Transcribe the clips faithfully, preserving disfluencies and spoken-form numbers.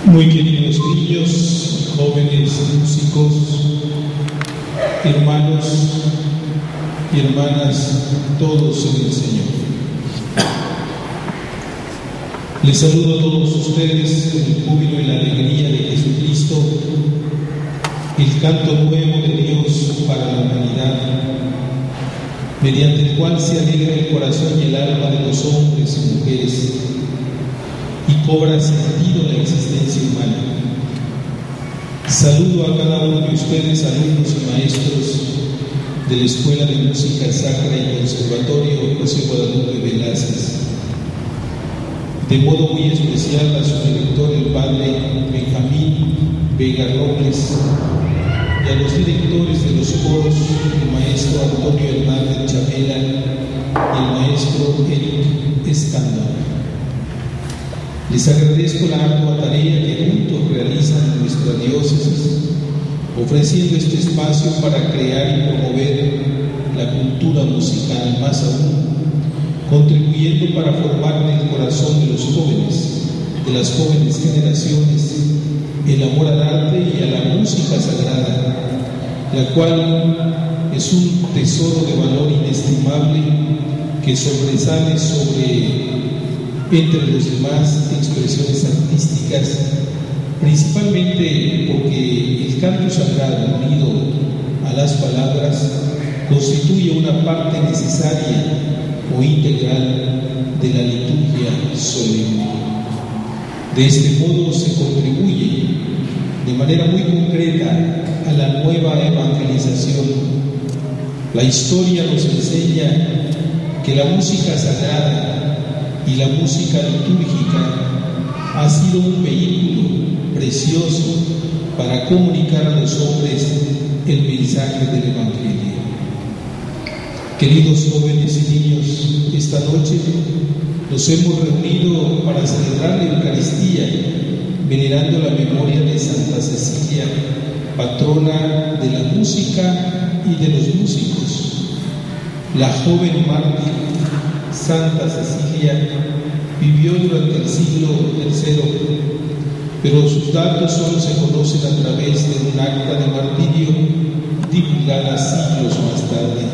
Muy queridos niños, jóvenes músicos, hermanos y hermanas, todos en el Señor. Les saludo a todos ustedes con el júbilo y la alegría de Jesucristo, el canto nuevo de Dios para la humanidad, mediante el cual se alegra el corazón y el alma de los hombres y mujeres y cobra sentido la existencia humana. Saludo a cada uno de ustedes, alumnos y maestros de la Escuela de Música Sacra y Conservatorio José Guadalupe Velázquez. De modo muy especial a su director, el padre Benjamín Vega Robles, y a los directores de los coros, el maestro Antonio Hernández Chavela y el maestro Eric Escandón. Les agradezco la ardua tarea que juntos realizan en nuestra diócesis, ofreciendo este espacio para crear y promover la cultura musical, más aún, contribuyendo para formar en el corazón de los jóvenes, de las jóvenes generaciones, el amor al arte y a la música sagrada, la cual es un tesoro de valor inestimable que sobresale sobre entre los demás expresiones artísticas, principalmente porque el canto sagrado unido a las palabras constituye una parte necesaria o integral de la liturgia solemne. De este modo se contribuye de manera muy concreta a la nueva evangelización. La historia nos enseña que la música sagrada y la música litúrgica ha sido un vehículo precioso para comunicar a los hombres el mensaje del Evangelio. Queridos jóvenes y niños, esta noche nos hemos reunido para celebrar la Eucaristía, venerando la memoria de Santa Cecilia, patrona de la música y de los músicos. La joven mártir Santa Cecilia vivió durante el siglo tercero, pero sus datos solo se conocen a través de un acta de martirio divulgada siglos más tarde.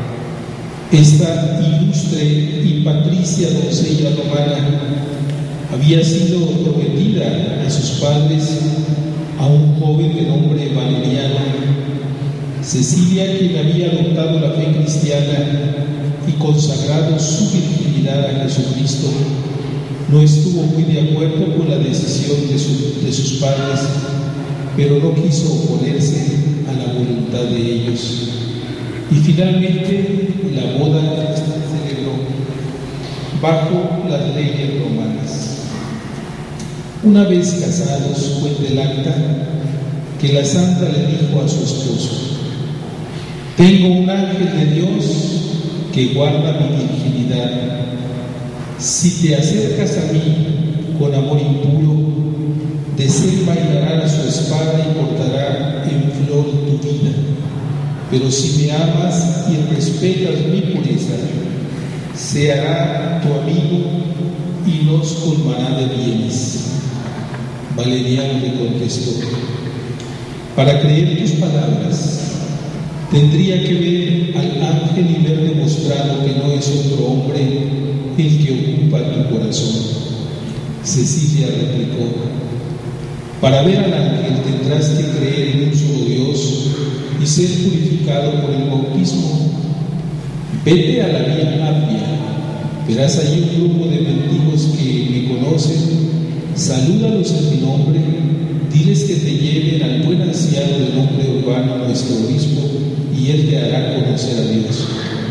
Esta ilustre y patricia doncella romana había sido prometida a sus padres a un joven de nombre Valeriano. Cecilia, quien había adoptado la fe cristiana y consagrado su virginidad a Jesucristo, no estuvo muy de acuerdo con la decisión de, su, de sus padres, pero no quiso oponerse a la voluntad de ellos. Y finalmente la boda se celebró bajo las leyes romanas. Una vez casados, cuenta el acta que la santa le dijo a su esposo: «Tengo un ángel de Dios que guarda mi virginidad. Si te acercas a mí con amor impuro, de ser bailará a su espada y portará en flor tu vida. Pero si me amas y respetas mi pureza, se hará tu amigo y nos colmará de bienes». Valeriano le contestó: «Para creer tus palabras, tendría que ver al ángel y ver demostrado que no es otro hombre el que ocupa tu corazón». Cecilia replicó: «Para ver al ángel tendrás que creer en un solo Dios y ser purificado por el bautismo. Vete a la vía Appia, verás allí un grupo de mendigos que me conocen, salúdalos en mi nombre, diles que te lleven al buen anciano de nombre Urbano, nuestro obispo, y él te hará conocer a Dios.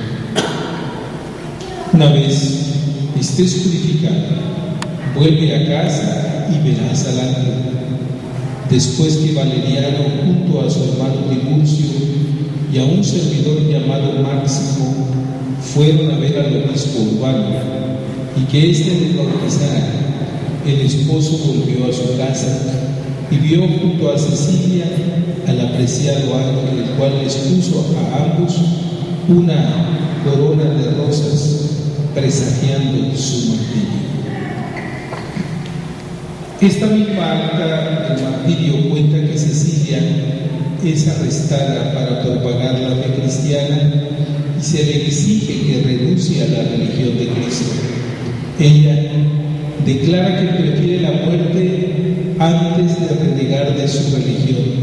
Una vez estés purificado, vuelve a casa y verás al ángel». Después que Valeriano, junto a su hermano Tiburcio y a un servidor llamado Máximo, fueron a ver al obispo Urbano y que éste les bautizara, el esposo volvió a su casa y vio junto a Cecilia al apreciado ángel, el cual les puso a ambos una corona de rosas, presagiando su martirio. Esta misma acta del martirio cuenta que Cecilia es arrestada para propagar la fe cristiana y se le exige que renuncie a la religión de Cristo. Ella declara que prefiere la muerte antes de renegar de su religión.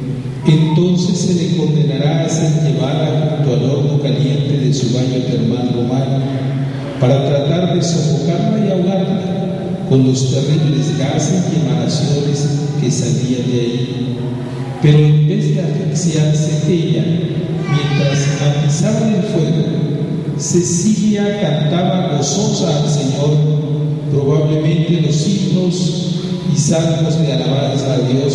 Entonces se le condenará a ser llevada junto al horno caliente de su baño termal romano para tratar de sofocarla y ahogarla con los terribles gases y emanaciones que salían de ahí. Pero en vez de asfixiarse ella, mientras atizaban el fuego, Cecilia cantaba gozosa al Señor, probablemente los himnos y salmos de alabanza a Dios,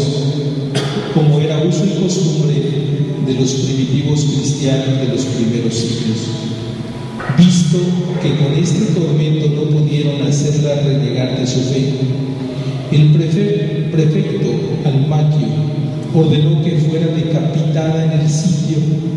como era uso y costumbre de los primitivos cristianos de los primeros siglos. Visto que con este tormento no pudieron hacerla renegar de su fe, el prefe- prefecto Almaquio ordenó que fuera decapitada en el sitio.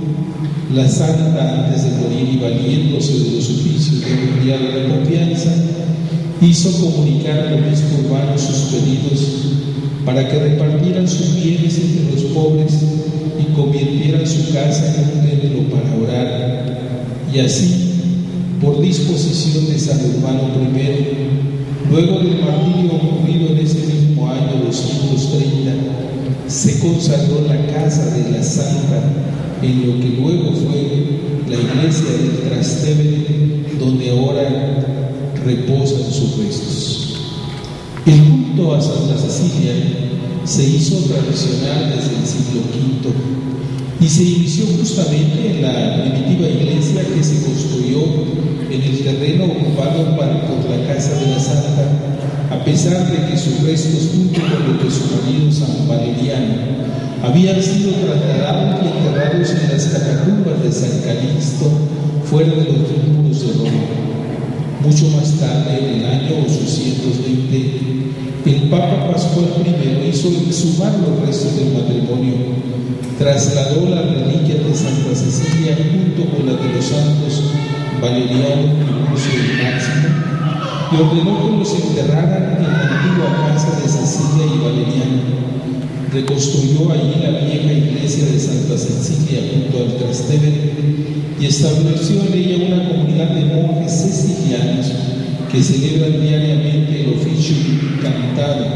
La santa, antes de morir y valiéndose de los oficios de un diario de confianza, hizo comunicar al obispo urbano sus pedidos para que repartieran sus bienes entre los pobres y convirtieran su casa en un templo para orar. Y así, por disposición de San Urbano primero, luego del martirio ocurrido en ese mismo año doscientos treinta, se consagró la casa de la santa en lo que luego fue la iglesia del Trastevere, donde ahora reposan sus restos. El culto a Santa Cecilia se hizo tradicional desde el siglo quinto y se inició justamente en la primitiva iglesia que se construyó en el terreno ocupado por la casa de la santa, a pesar de que sus restos, junto con los de su marido San Valeriano, habían sido trasladados y enterrados en las catacumbas de San Calixto, fuera de los muros de Roma. Mucho más tarde, en el año ochocientos veinte, el Papa Pascual primero hizo exhumar los restos del matrimonio, trasladó las reliquias de Santa Cecilia junto con las de los santos Valeriano y Lucio y Máximo, y ordenó que los enterraran en la antigua casa de Cecilia y Valeriano. Reconstruyó allí la vieja iglesia de Santa Cecilia junto al Trastevere y estableció en ella una comunidad de monjes cecilianos que celebran diariamente el oficio cantado.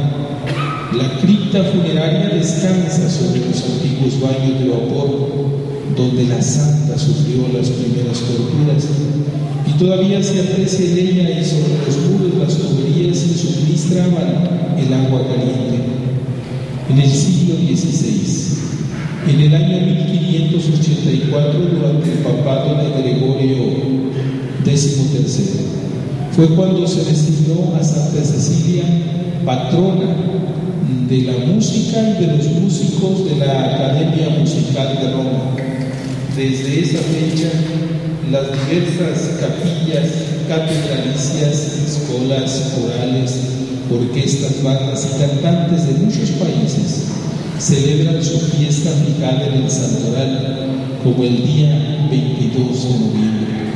La cripta funeraria descansa sobre los antiguos baños de vapor donde la santa sufrió las primeras torturas, y todavía se aprecia en ella y sobre los muros las tuberías que suministraban el agua caliente. En el siglo dieciséis, en el año mil quinientos ochenta y cuatro, durante el papado de Gregorio decimotercero, fue cuando se designó a Santa Cecilia patrona de la música y de los músicos de la Academia Musical de Roma. Desde esa fecha, las diversas capillas catedralicias, escolas, corales, orquestas, bandas y cantantes de muchos países celebran su fiesta fijada en el santoral como el día veintidós de noviembre.